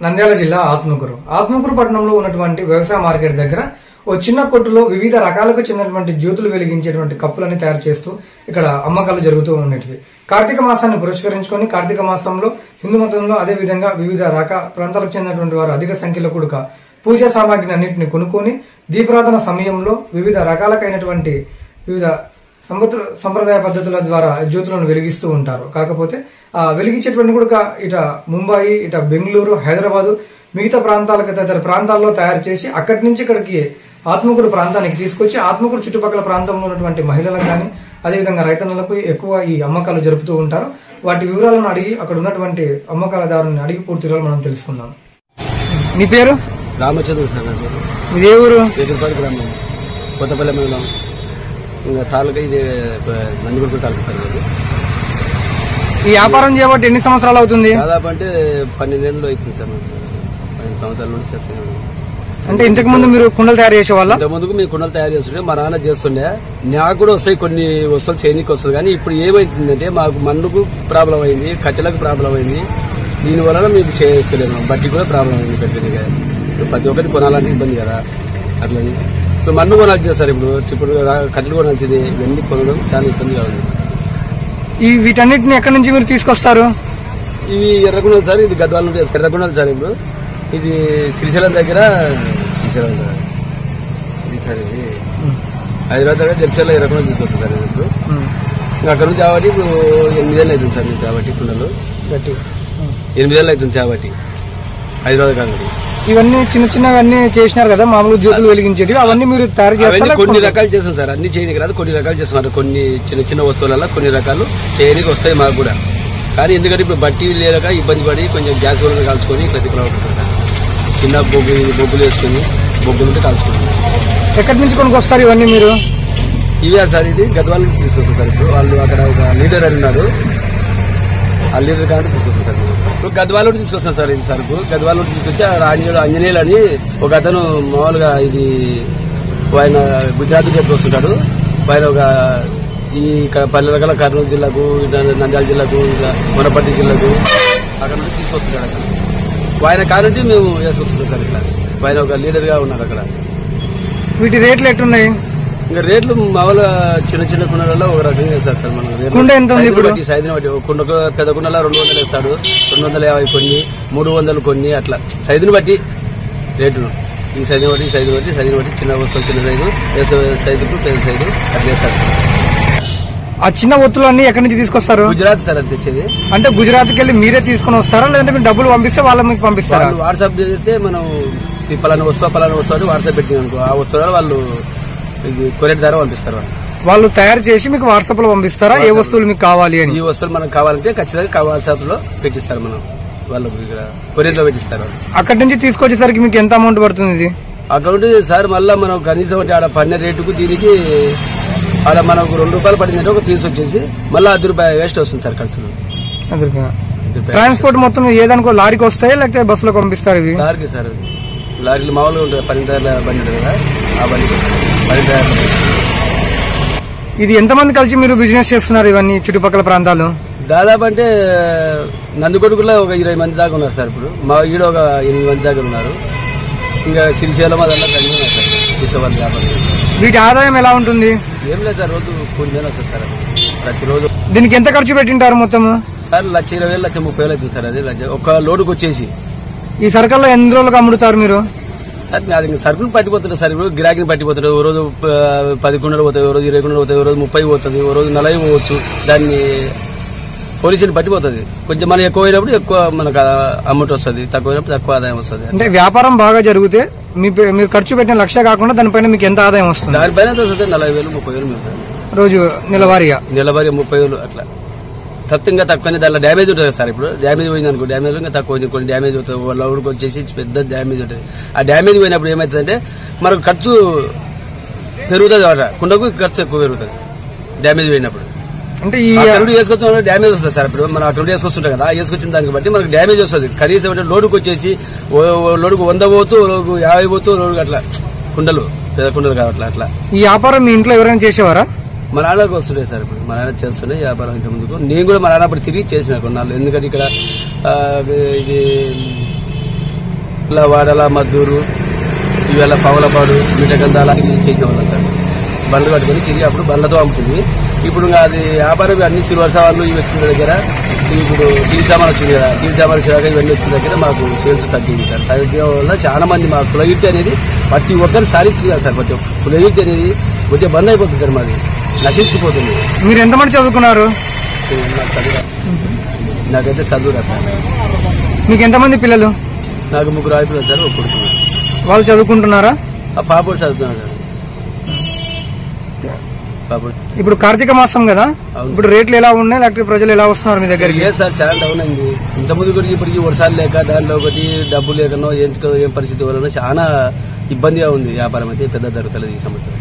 నంద్యాల జిల్లా ఆత్మకూరు పట్టణంలో ఉన్నటువంటి వ్యవసాయ మార్కెట్ దగ్గర ఓ చిన్న కొట్టులో వివిధ రకాలకు చెందినటువంటి జ్యోతులు వెలిగించేటువంటి కప్పులని తయారు చేస్తూ ఇక్కడ అమ్మకాలు జరుగుతూ ఉన్నటివి. కార్తీక మాసాన్ని పురస్కరించుకొని కార్తీక మాసంలో హిందూ మతంలో అదేవిధంగా వివిధ ప్రాంతాలకు చెందినటువంటి వారు అధిక సంఖ్యలో కూడక పూజా సామాగ్రిని అన్నింటినీ కొనుక్కొని దీపారాధన సమయంలో వివిధ రకాలకైనటువంటి వివిధ సంప్రదాయ పద్ధతుల ద్వారా జ్యోతులను వెలిగిస్తూ ఉంటారు. కాకపోతే ఆ వెలిగించేటువంటి కూడా ఇట ముంబాయి, ఇట బెంగళూరు, హైదరాబాద్, మిగతా ప్రాంతాలకు తదితర ప్రాంతాల్లో తయారు చేసి అక్కడి నుంచి ఇక్కడికి ఆత్మకూరు ప్రాంతానికి తీసుకొచ్చి ఆత్మకూరు చుట్టుపక్కల ప్రాంతంలో ఉన్నటువంటి మహిళలకు కానీ అదేవిధంగా రైతన్నలకు ఎక్కువ ఈ అమ్మకాలు జరుపుతూ ఉంటారు. వాటి వివరాలను అడిగి అక్కడ ఉన్నటువంటి అమ్మకాలదారుని అడిగి పూర్తి వివరాలు మనం తెలుసుకుందాం. నీ పేరు? రామచంద్ర సార్. ఇదే ఊరు? గ్రామం, కొత్తపల్లి మండలం, ఇంకా తాలూకా ఇది నందిగుంట తాలూకా సార్. ఈ వ్యాపారం చేయబట్టి ఎన్ని సంవత్సరాలు అవుతుంది? దాదాపు అంటే 12 ఏళ్ళు అవుతుంది సార్. 12 సంవత్సరాల నుంచి చేస్తున్నాను. అంటే ఇంతకు ముందు మీరు కుండలు తయారు చేసేవాళ్ళ? ఇంతకు ముందుకు మీ కుండలు తయారు చేస్తుండే, మా నాన్న చేస్తుండే. నాకు కూడా వస్తాయి కొన్ని వస్తువులు చేయడానికి వస్తుంది. కానీ ఇప్పుడు ఏమైతుందంటే మాకు మన్నుకు ప్రాబ్లం అయింది, కట్టెలకు ప్రాబ్లం అయింది. దీనివల్ల మేము చేసుకోలేము. బట్టి కూడా ప్రాబ్లం అయింది. పెద్దగా ప్రతి ఒక్కటి కొనాలంటే ఇబ్బంది కదా. అట్లని ఇప్పుడు మన్ను కొనాల్సింది సార్. ఇప్పుడు కట్టెలు కొనాల్సింది. ఇవన్నీ కొనడం చాలా ఇబ్బందిగా ఉంది. వీటన్నిటిని ఎక్కడి నుంచి మీరు తీసుకొస్తారు? ఇవి ఎర్రగుండలు సార్. ఇది గద్వాల నుండి ఎర్రగుండలు సార్. ఇప్పుడు ఇది శ్రీశైలం దగ్గర ఇది సార్. ఇది హైదరాబాద్ దగ్గర జడ్చర్ల ఎర్రగుండలు తీసుకొస్తాం సార్. ఇప్పుడు అక్కడ నుంచి కాబట్టి ఇప్పుడు 8 ఏళ్ళు అవుతుంది సార్. కాబట్టి కుండలు 8 ఏళ్ళు అవుతుంది కాబట్టి హైదరాబాద్ కాబట్టి. ఇవన్నీ చిన్న చిన్నవన్నీ చేసినారు కదా, మామూలు జ్యోతులు వెలిగించేవి. అవన్నీ మీరు తయారు చేస్తారు? కొన్ని రకాలు చేస్తాం సార్. అన్ని చేయడానికి రాదు, కొన్ని రకాలు చేస్తున్నారు. కొన్ని చిన్న చిన్న వస్తువులలో కొన్ని రకాలు చేయడానికి వస్తాయి మాకు కూడా. కానీ ఎందుకంటే ఇప్పుడు బట్టి లేక ఇబ్బంది పడి కొంచెం గ్యాస్ వల్ల కాల్చుకొని ప్రతిఫలం సార్. చిన్న బొగ్గులు వేసుకుని బొగ్గులుంటే కాల్చుకుంటాం. ఎక్కడి నుంచి కొనుక్కొస్తారు ఇవన్నీ మీరు? ఇవే సార్. ఇది గద్వాల నుంచి తీసుకొస్తారు సార్. ఇప్పుడు వాళ్ళు అక్కడ ఒక లీడర్ అని ఉన్నారు. ఆ లీడర్ కాబట్టి తీసుకొస్తారు. ఇప్పుడు గద్వాల నుండి తీసుకొస్తాం సార్. ఇది సరుకు గద్వాల నుండి తీసుకొచ్చి ఆంజనేయులు అని ఒక అతను మామూలుగా ఇది ఆయన గుజరాత్ చెప్పి వస్తుంటాడు. ఆయన ఒక ఈ పల్లె రకాల కర్నూలు జిల్లాకు, నంద్యాల జిల్లాకు, మొనపర్తి జిల్లాకు అక్కడ నుండి తీసుకొస్తుంటాడు. అక్కడ ఆయన కానుండి మేము వేసుకొస్తున్నాం సార్. ఇక్కడ ఆయన ఒక లీడర్ గా ఉన్నారు అక్కడ. వీటి రేట్లు ఎట్లున్నాయి? ఇంకా రేట్లు మామూలుగా చిన్న చిన్న కుండలలో ఒక రకంగా వేస్తారు సార్. మనం సైజుని బట్టి కుండ పెద్ద కుండలో 200 వేస్తాడు, 250 కొన్ని, 300 కొన్ని, అట్లా సైజుని బట్టి రేటును. ఈ సైజుని బట్టి చిన్న వస్తువులు చిన్న సైజు, సైజుకు పెద్ద సైజు అట్లా వేస్తారు. ఆ చిన్న ఒత్తులు అన్ని ఎక్కడి నుంచి తీసుకొస్తారు? గుజరాత్ సార్. అది తెచ్చేది అంటే గుజరాత్ కి వెళ్ళి మీరే తీసుకుని వస్తారా, లేదంటే మీరు డబ్బులు పంపిస్తే వాళ్ళు మీకు పంపిస్తారా? వాట్సాప్ చేస్తే మనం పలానా వస్తువు వాట్సాప్ పెట్టింది అనుకో, ఆ వస్తువులు వాళ్ళు కొరియర్ ద్వారా పంపిస్తారు. వాళ్ళు తయారు చేసి మీకు వాట్సాప్ లో పంపిస్తారా ఏ వస్తువులు మీకు కావాలి అని? ఈ వస్తువులు మనకు కావాలంటే ఖచ్చితంగా వాట్సాప్ లో పెట్టిస్తారు. మనం వాళ్ళు కొరియర్ లో పెట్టిస్తారు. అక్కడి నుంచి తీసుకొచ్చేసరికి మీకు ఎంత అమౌంట్ పడుతుంది? ఇది అకౌంట్ సార్. మళ్ళా మనం కనీసం అంటే ఆడ పడిన రేటుకు దీనికి ఆడ మనకు ₹2 పడిందంటే ఒక పీస్ వచ్చేసి మళ్ళీ ₹10 వేస్ట్ వస్తుంది సార్ ఖర్చులు. ట్రాన్స్పోర్ట్ మొత్తం ఏదనుకో లారీకి వస్తాయి లేకపోతే బస్సులో పంపిస్తారు? ఇవి లారీకి సార్. లారీలు మామూలుగా ఉంటుంది. 10 టైర్ల బండి ఉంటుంది కదా, ఆ బండికి 10 టైర్లు. ఇది ఎంతమంది కలిసి మీరు బిజినెస్ చేస్తున్నారు ఇవన్నీ చుట్టుపక్కల ప్రాంతాలు? దాదాపు అంటే నందికొడుకులో ఒక 20 మంది దాకా ఉన్నారు సార్. ఇప్పుడు మా ఈడ ఒక 8 మంది దాకా ఉన్నారు. ఇంకా శ్రీశైలం అదన్నా కలిగి ఉన్నారు సార్. తీసుకోవాలి వ్యాపారం. వీటి ఆదాయం ఎలా ఉంటుంది? ఏం లేదు సార్. రోజు కొన్ని వస్తుంది సార్. ప్రతిరోజు. దీనికి ఎంత ఖర్చు పెట్టింటారు మొత్తం? సార్ 1,20,000 1,30,000 అవుతుంది సార్. అది ఒక లోడుకు వచ్చేసి. ఈ సరుకుల్లో ఎన్ని రోజులకు అమ్ముతారు మీరు? సార్ అది సరుకులు పట్టిపోతుంది సార్. ఇప్పుడు గిరాకీని పట్టిపోతుంది. ఓ రోజు 10 కుండలు పోతాయి, ఓ రోజు 20 కుండలు పోతాయి, ఓ రోజు 30 పోతుంది, ఓ రోజు 40 పోవచ్చు. దాన్ని పోలీసుని పట్టిపోతుంది. కొంచెం మనం ఎక్కువ అయినప్పుడు ఎక్కువ మనకు అమౌంట్ వస్తుంది, తక్కువైనప్పుడు తక్కువ ఆదాయం వస్తుంది. అంటే వ్యాపారం బాగా జరిగితే మీరు ఖర్చు పెట్టిన 1,00,000 కాకుండా దానిపైన మీకు ఎంత ఆదాయం వస్తుంది? దానిపైన వస్తుంది 40,000 30,000 మిగులుతుంది రోజు. నెలవారీగా 30,000 అట్లా. తప్ప ఇంకా తక్కువనే. దాంట్లో డ్యామేజ్ ఉంటుంది సార్. ఇప్పుడు డ్యామేజ్ పోయింది అనుకో, డ్యామేజ్ ఇంకా తక్కువ కొన్ని డ్యామేజ్ అవుతుంది. లౌడ్కి వచ్చేసి పెద్ద డ్యామేజ్ ఉంటుంది. ఆ డ్యామేజ్ పోయినప్పుడు ఏమవుతుందంటే మనకు ఖర్చు పెరుగుతుంది అన్నమాట. కుండకు ఖర్చు ఎక్కువ పెరుగుతుంది డ్యామేజ్ పోయినప్పుడు. అంటే ఈ వేసుకొచ్చిన డ్యామేజ్ వస్తుంది సార్. ఇప్పుడు మనం అక్కడ వేసుకొస్తుంటాం కదా, వేసుకొచ్చిన దాన్ని బట్టి మనకు డ్యామేజ్ వస్తుంది. కనీసం అంటే లోడుకు వచ్చేసి లోడుకు 100 పోతూ, లోడుకు 50 పోతూ, లోడుకు అట్లా కుండలు పెద్ద కుండలు కావట్లా. అట్లా ఈ వ్యాపారం మీ ఇంట్లో ఎవరైనా చేసేవారా? మా నాన్నకు వస్తుండే సార్. ఇప్పుడు మా నాన్న చేస్తుండే వ్యాపారం. ఇంత ముందుకు నేను కూడా మా నాన్న అప్పుడు తిరిగి చేసిన కొన్నాళ్ళు. ఎందుకంటే ఇక్కడ ఇది ఇలా వాడల మద్దూరు ఇవాళ పవలపాడు మిటగంధాల చేసిన వాళ్ళం సార్. బండ్లు కట్టుకుని తిరిగి అప్పుడు బండ్లతో అమ్ముతుంది. ఇప్పుడు అది వ్యాపారం అన్ని సిల్వర్ సామాన్లు ఇవి వచ్చిన దగ్గర ఇప్పుడు టీవీ సామాన్ వచ్చింది కదా, టీవీ సామాన్ వచ్చాక ఇవన్నీ వచ్చిన దగ్గర మాకు సేల్స్ తగ్గింది సార్. తగ్గడం వల్ల చాలా మంది మా కులవృత్తి అనేది ప్రతి ఒక్కరు సాధించుకున్నారు సార్. ప్రతి కులవృత్తి అనేది వచ్చే బంద్ అయిపోతుంది సార్, మాది నశించిపోతుంది. మీరు ఎంతమంది చదువుకున్నారు? నాకైతే చదువురా సార్. మీకు ఎంతమంది పిల్లలు? నాకు 3 ఆడపిల్లలు సార్, ఒక కొడుకు. వాళ్ళు చదువుకుంటున్నారా? ఆ పాపడు చదువుతున్నాడు సార్. పాపడు ఇప్పుడు కార్తీక మాసం కదా, ఇప్పుడు రేట్లు ఎలా ఉన్నాయి, లేకపోతే ప్రజలు ఎలా వస్తున్నారు మీ దగ్గరికి? లేదు సార్, చాలా డౌన్ అయింది. ఇంత ముందు కూడా ఇప్పటికి వర్షాలు లేక దాంట్లో ఒకటి డబ్బు లేకనో ఏంటో ఏం పరిస్థితి వలన చాలా ఇబ్బందిగా ఉంది. వ్యాపారం అయితే పెద్ద జరుగుతలేదు ఈ సంవత్సరం.